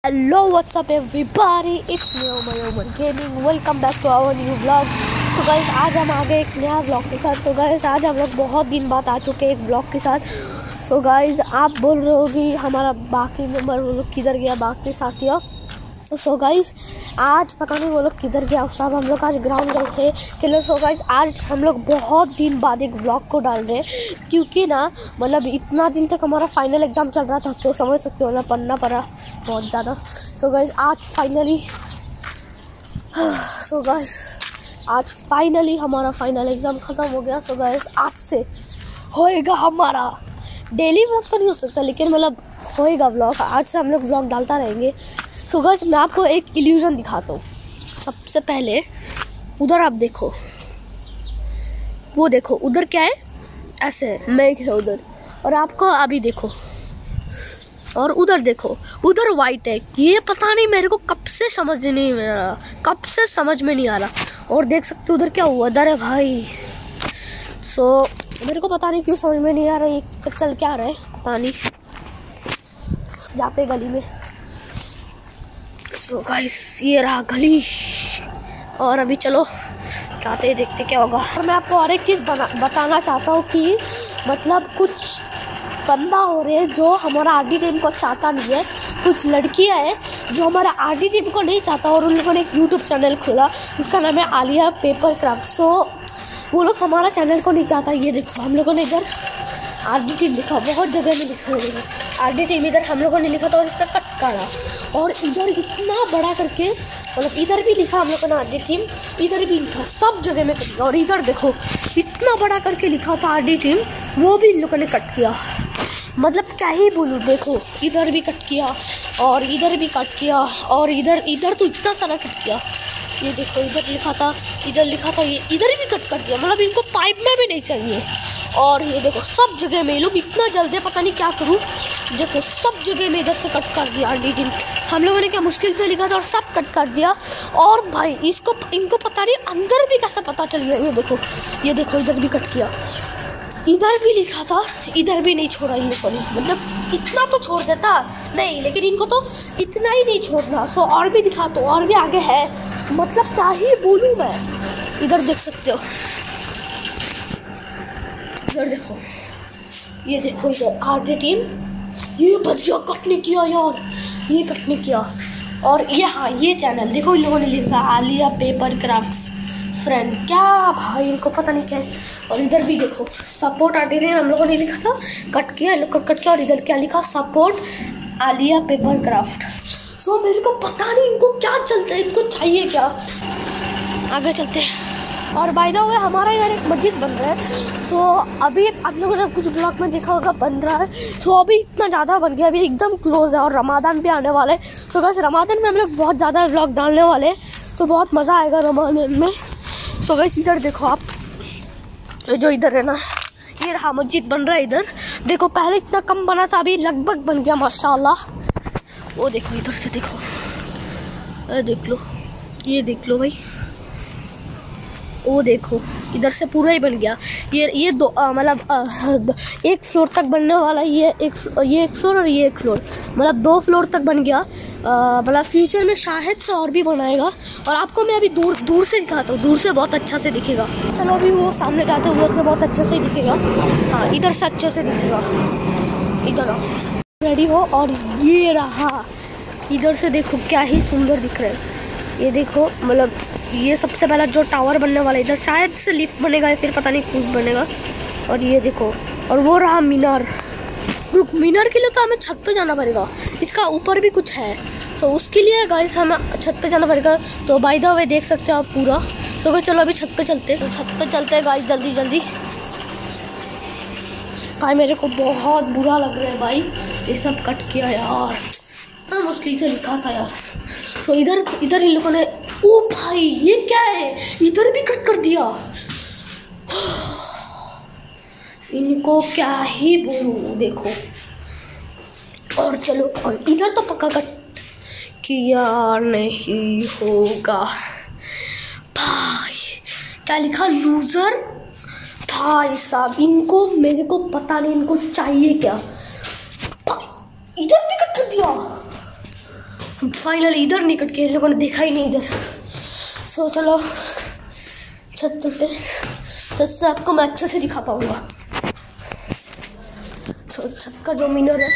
Hello, what's up everybody? It's me Oman Gaming. Welcome back to our new vlog. So guys, आज हम आ गए एक नया vlog के साथ. So guys, आज हम लोग बहुत दिन बाद आ चुके हैं एक vlog के साथ. So guys, आप बोल रहे हो कि हमारा बाकी मेंबर वो लोग किधर गया, बाकी साथियों. सो गाइस, आज पता नहीं वो लोग किधर गया. सब हम लोग आज ग्राउंड गए थे खेलने. सो गाइस, आज हम लोग बहुत दिन बाद एक ब्लॉग को डाल रहे हैं क्योंकि ना मतलब इतना दिन तक हमारा फाइनल एग्ज़ाम चल रहा था, तो समझ सकते हो ना, पढ़ना पड़ा बहुत ज़्यादा. सो गाइस, आज फाइनली हमारा फाइनल एग्ज़ाम ख़त्म हो गया. सो गाइस, आज से होएगा हमारा डेली व्लॉग. तो नहीं हो सकता लेकिन मतलब होएगा व्लॉग. आज से हम लोग व्लॉग डालता रहेंगे. सो गाइस, मैं आपको एक इल्यूजन दिखाता हूँ. सबसे पहले उधर आप देखो, वो देखो उधर क्या है, ऐसे है मेघ है उधर. और आपको अभी देखो, और उधर देखो, उधर वाइट है. ये पता नहीं मेरे को कब से समझ में नहीं आ रहा. और देख सकते हो उधर क्या हुआ, उधर है भाई. सो मेरे को पता नहीं क्यों समझ में नहीं आ रहा ये चल क्या रहा है, पता नहीं. जाते गली में. सो गाइस, ये रहा गली. और अभी चलो जाते देखते क्या होगा. और मैं आपको और एक चीज़ बताना चाहता हूँ कि मतलब कुछ बंदा हो रहे हैं जो हमारा आरडी टीम को चाहता नहीं है. कुछ लड़कियाँ हैं जो हमारा आरडी टीम को नहीं चाहता, और उन लोगों ने एक यूट्यूब चैनल खोला, उसका नाम है आलिया पेपर क्राफ्ट. सो वो लोग हमारा चैनल को नहीं चाहता. ये देखो, हम लोगों ने इधर आरडी टीम लिखा, बहुत जगह में लिखा है आरडी टीम. इधर हम लोगों ने लिखा था और इसका कट काटा. और इधर इतना बड़ा करके, मतलब इधर भी लिखा हम लोगों ने आरडी टीम, इधर भी लिखा, सब जगह में कट किया. और इधर देखो इतना बड़ा करके लिखा था आरडी टीम, वो भी इन लोगों ने कट किया. मतलब क्या ही बोलूँ. देखो इधर भी कट किया, और इधर भी कट किया, और इधर तो इतना सारा कट किया. ये देखो इधर लिखा था, इधर लिखा था, ये इधर भी कट कर दिया. मतलब इनको पाइप में भी नहीं चाहिए. और ये देखो सब जगह में ये लोग इतना जल्दी, पता नहीं क्या करूँ. देखो सब जगह में इधर से कट कर दिया आरडी टीम. हम लोगों ने क्या मुश्किल से लिखा था और सब कट कर दिया. और भाई इनको पता नहीं अंदर भी कैसे पता चल गया. ये देखो इधर भी कट किया, इधर भी लिखा था, इधर भी नहीं छोड़ा इन लोगों ने. मतलब इतना तो छोड़ देता नहीं, लेकिन इनको तो इतना ही नहीं छोड़ना. सो और भी दिखा, तो और भी आगे है. मतलब क्या ही बोलूँ मैं. इधर देख सकते हो, इधर देखो, ये देखो इधर आरडी टीम. ये बच गया, कटने किया यार, ये कटने किया. और ये हाँ, ये चैनल देखो इन लोगों ने लिखा आलिया पेपर क्राफ्ट्स फ्रेंड. क्या भाई, इनको पता नहीं क्या है. और इधर भी देखो सपोर्ट आरडी टीम हम लोगों ने लिखा था, कट किया, लोग कट किया. और इधर क्या लिखा, support Alia paper craft. So मेरे को पता नहीं इनको क्या चलता है, इनको चाहिए क्या. आगे चलते हैं. और बाय द वे, हमारा इधर एक मस्जिद बन रहा है. सो अभी आप लोगों ने कुछ ब्लॉग में देखा होगा, बन रहा है. सो अभी इतना ज़्यादा बन गया, अभी एकदम क्लोज है. और रमादान भी आने वाला है. सो गाइस, रमादान में हम लोग बहुत ज़्यादा ब्लॉग डालने वाले हैं. सो बहुत मज़ा आएगा रमादान में. सो गाइस, इधर देखो आप, जो इधर है ना, ये रहा मस्जिद बन रहा है. इधर देखो, पहले इतना कम बना था, अभी लगभग बन गया माशाल्लाह. वो देखो इधर से देखो, देख लो, ये देख लो भाई, वो देखो इधर से पूरा ही बन गया. ये दो मतलब एक फ्लोर तक बनने वाला. ये एक फ्लोर और ये एक फ्लोर, मतलब 2 फ्लोर तक बन गया. मतलब फ्यूचर में शायद से और भी बनाएगा. और आपको मैं अभी दूर से दिखाता हूँ, दूर से बहुत अच्छा से दिखेगा. चलो अभी वो सामने जाते हैं, उधर से बहुत अच्छे से दिखेगा. हाँ, इधर से अच्छे से दिखेगा. इधर आओ, रेडी हो. और ये रहा, इधर से देखो क्या ही सुंदर दिख रहा है. ये देखो, मतलब ये सबसे पहला जो टावर बनने वाला है, इधर शायद से लिफ्ट बनेगा या फिर पता नहीं कुछ बनेगा. और ये देखो, और वो रहा मीनार. मीनार के लिए तो हमें छत पे जाना पड़ेगा, इसका ऊपर भी कुछ है. सो उसके लिए गाइस हमें छत पे जाना पड़ेगा. तो बाय द वे देख सकते हो आप पूरा. सो चलो अभी छत पे चलते हैं. तो छत पे चलते हैं गाइस, जल्दी जल्दी. भाई मेरे को बहुत बुरा लग रहा है भाई, ये सब कट किया यार, इतना मुश्किल से लिखा था यार. सो इधर इन लोगों ने, ओ भाई ये क्या है, इधर भी कट कर दिया. इनको क्या ही बोलूं. देखो, और चलो, और इधर तो पक्का कट किया नहीं होगा. भाई क्या लिखा, लूजर. भाई साहब, इनको मेरे को पता नहीं इनको चाहिए क्या. इधर भी कट कर दिया. फाइनली इधर नहीं कट के, इन लोगों ने देखा ही नहीं इधर। सो चलो छत चलते, छत से आपको मैं अच्छे से दिखा पाऊंगा। सो छत का जो मिनर है,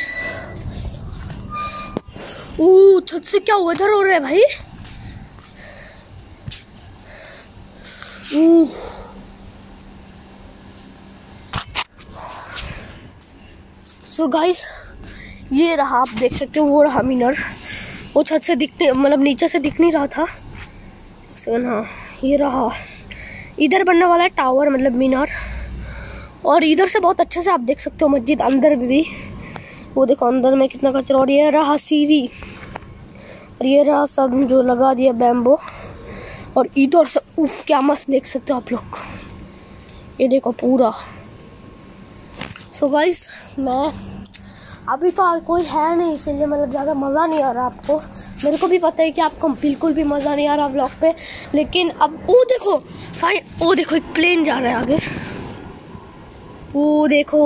छत से क्या वेदर हो रहा है भाई। सो गाइस, ये रहा, आप देख सकते हो, वो रहा मिनर। वो छत से दिखने, मतलब नीचे से दिख नहीं रहा था। हाँ, ये रहा। इधर बनने वाला है टावर, मतलब मीनार। और इधर से बहुत अच्छे से आप देख सकते हो मस्जिद, अंदर भी। वो देखो अंदर में कितना कचरा। और ये रहा सीढ़ी, और ये रहा सब जो लगा दिया बैम्बो। और इधर से उफ, क्या मस्त देख सकते हो आप लोग, ये देखो पूरा। सो गाइस, मैं अभी तो कोई है नहीं, इसीलिए मतलब ज़्यादा मज़ा नहीं आ रहा आपको। मेरे को भी पता है कि आपको बिल्कुल भी मज़ा नहीं आ रहा व्लॉग पे, लेकिन अब वो देखो वो देखो एक प्लेन जा रहा है आगे, वो देखो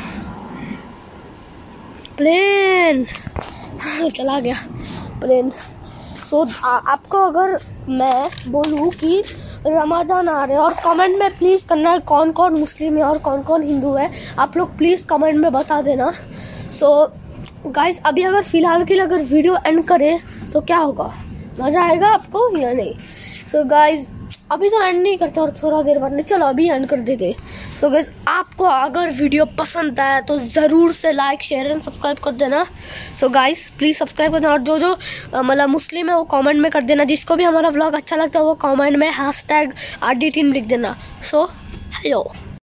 प्लेन चला गया प्लेन। सो आपको अगर मैं बोलूँ कि रमज़ान आ रहे हैं, और कमेंट में प्लीज़ करना है कौन कौन मुस्लिम है और कौन कौन हिंदू है, आप लोग प्लीज़ कमेंट में बता देना। सो गाइस, अभी अगर फ़िलहाल के लिए अगर वीडियो एंड करे तो क्या होगा, मज़ा आएगा आपको या नहीं। सो गाइस, अभी तो एंड नहीं करते और थोड़ा देर बाद नहीं, चलो अभी एंड कर देते। सो गाइस, आपको अगर वीडियो पसंद आया तो ज़रूर से लाइक, शेयर एंड सब्सक्राइब कर देना। सो गाइस, प्लीज़ सब्सक्राइब कर देना। और जो मतलब मुस्लिम है वो कमेंट में कर देना। जिसको भी हमारा व्लॉग अच्छा लगता है वो कमेंट में #RD Team लिख देना। So hello.